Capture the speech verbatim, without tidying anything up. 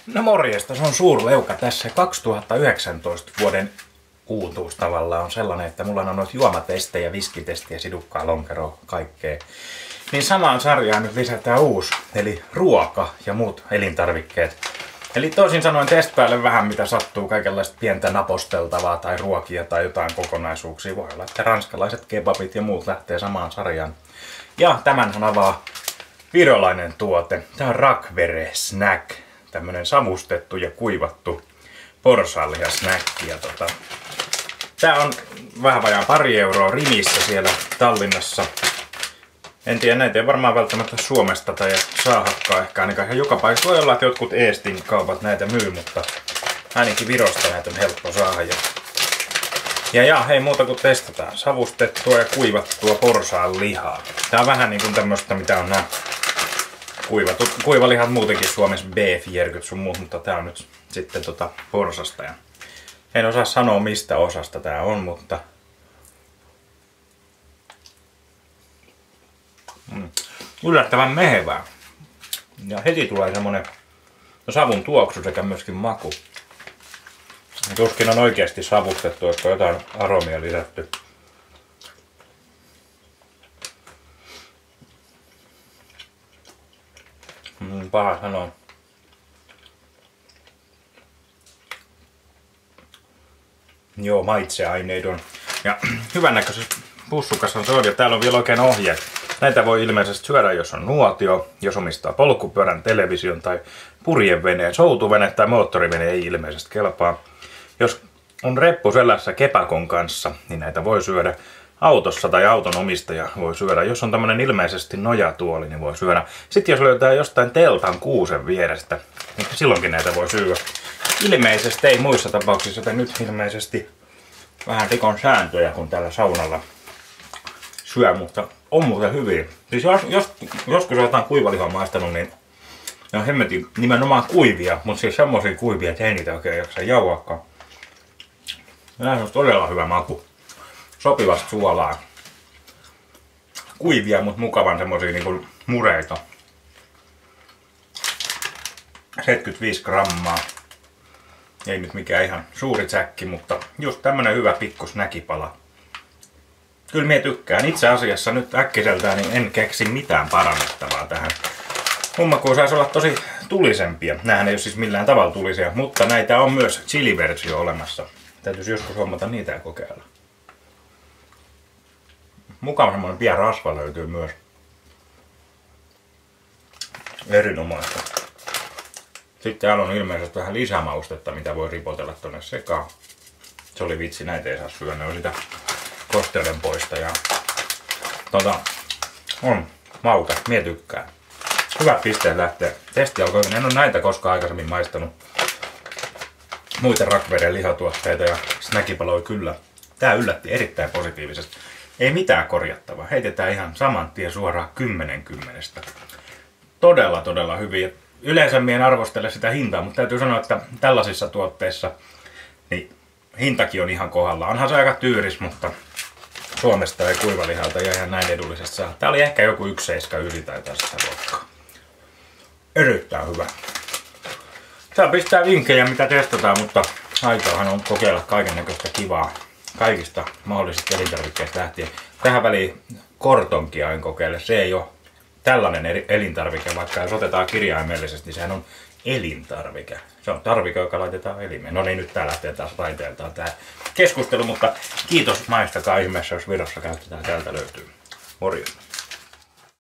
No morjesta, se on Suurleuka tässä. kaksituhattayhdeksäntoista vuoden uutuus tavallaan on sellainen, että mulla on noita juomatestejä, viskitestejä, sidukkaa, lonkeroa, kaikkea. Niin samaan sarjaan nyt lisätään uusi, eli ruoka ja muut elintarvikkeet. Eli toisin sanoen testpäälle vähän mitä sattuu, kaikenlaista pientä naposteltavaa tai ruokia tai jotain kokonaisuuksia. Voi olla, että ranskalaiset kebabit ja muut lähtee samaan sarjaan. Ja tämänhän avaa virolainen tuote. Tää on Rakvere Snack. Tämmönen savustettu ja kuivattu porsaanlihasnäkki. Ja tota, tää on vähän vajaa pari euroa Rimissä siellä Tallinnassa. En tiedä, näitä ei varmaan välttämättä Suomesta tai saahakkaa ehkä ainakaan ihan joka paikassa. Voi olla, että jotkut Eestin kaupat näitä myy, mutta ainakin Virosta näitä on helppo saada. Ja, ja, ja hei, muuta kuin testataan. Savustettua ja kuivattua porsaanlihaa. Tää on vähän niin kuin tämmöstä, mitä on nää kuivatut, kuivalihat muutenkin Suomessa, beef, järkyt sun muut, mutta tää on nyt sitten tota porsasta. Ja en osaa sanoa mistä osasta tää on, mutta mm. yllättävän mehevää. Ja heti tulee semmonen savun tuoksu sekä myöskin maku. Tuskin on oikeasti savustettu, että on jotain aromia lisätty. Mm, paha sanoa. Joo, maitseaineidon. Ja hyvännäköisessä pussukassa se on, ja täällä on vielä oikein ohjeet. Näitä voi ilmeisesti syödä, jos on nuotio, jos omistaa polkupyörän, television tai purjeveneen. Soutuvene tai moottorivene ei ilmeisesti kelpaa. Jos on reppu selässä kepäkon kanssa, niin näitä voi syödä. Autossa tai auton omistaja voi syödä. Jos on tämmönen ilmeisesti nojatuoli, niin voi syödä. Sitten jos löytää jostain teltan kuusen vierestä, niin silloinkin näitä voi syödä. Ilmeisesti ei muissa tapauksissa, joten nyt ilmeisesti vähän rikon sääntöjä, kun täällä saunalla syö, mutta on muuten hyviä. Siis jos, jos, joskus jotain kuivalihaa maistanut, niin ne on hemmetin nimenomaan kuivia, mutta siis semmosia kuivia, että ei niitä oikein jaksa jauhaakaan. Nämä on todella hyvä maku. Sopivasti suolaa. Kuivia, mutta mukavan semmosia niinku mureita. seitsemänkymmentäviisi grammaa. Ei nyt mikään ihan suuri säkki, mutta just tämmönen hyvä pikku snäkipala. Kyllä mie tykkään. Itse asiassa nyt äkkiseltään niin en keksi mitään parannettavaa tähän. Hummakuun saisi olla tosi tulisempia. Nämähän ei ole siis millään tavalla tulisia, mutta näitä on myös chili-versio olemassa. Täytyisi joskus hommata niitä ja kokeilla. Mukava semmoinen pieni rasva löytyy myös. Erinomaista. Sitten täällä on ilmeisesti vähän lisämaustetta, mitä voi ripotella tonne sekaan. Se oli vitsi, näitä ei saa syödä, ne on sitä kosteuden poistajaa. Tota, on maukas, mie tykkään. Hyvät pisteet lähtee. Testi alkoi, en ole näitä koskaan aikaisemmin maistanut. Muita Rakveren lihatuotteita ja snäkipaloja kyllä. Tää yllätti erittäin positiivisesti. Ei mitään korjattavaa. Heitetään ihan saman tien suoraan kymmenen kymmenestä. Todella, todella hyviä. Yleensä mie en arvostele sitä hintaa, mutta täytyy sanoa, että tällaisissa tuotteissa niin hintakin on ihan kohdalla. Onhan se aika tyyris, mutta Suomesta ei kuivalihalta ja ihan näin edullisesti saa. Tää oli ehkä joku yksi pilkku seitsemänkymmentäyhdeksän tai jotain sitä luokkaa. Erittäin hyvä. Tää pistää vinkkejä mitä testataan, mutta aikaahan on kokeilla kaikennäköistä kivaa. Kaikista mahdollisista elintarvikkeista lähtien. Tähän väliin kortonkia en kokeile. Se ei ole tällainen elintarvike, vaikka jos otetaan kirjaimellisesti, niin sehän on elintarvike. Se on tarvike, joka laitetaan elimeen. No niin, nyt tää lähtee taas raiteeltaan tää keskustelu, mutta kiitos, maistakaa ihmeessä, jos Virossa käytetään, täältä löytyy. Morjens.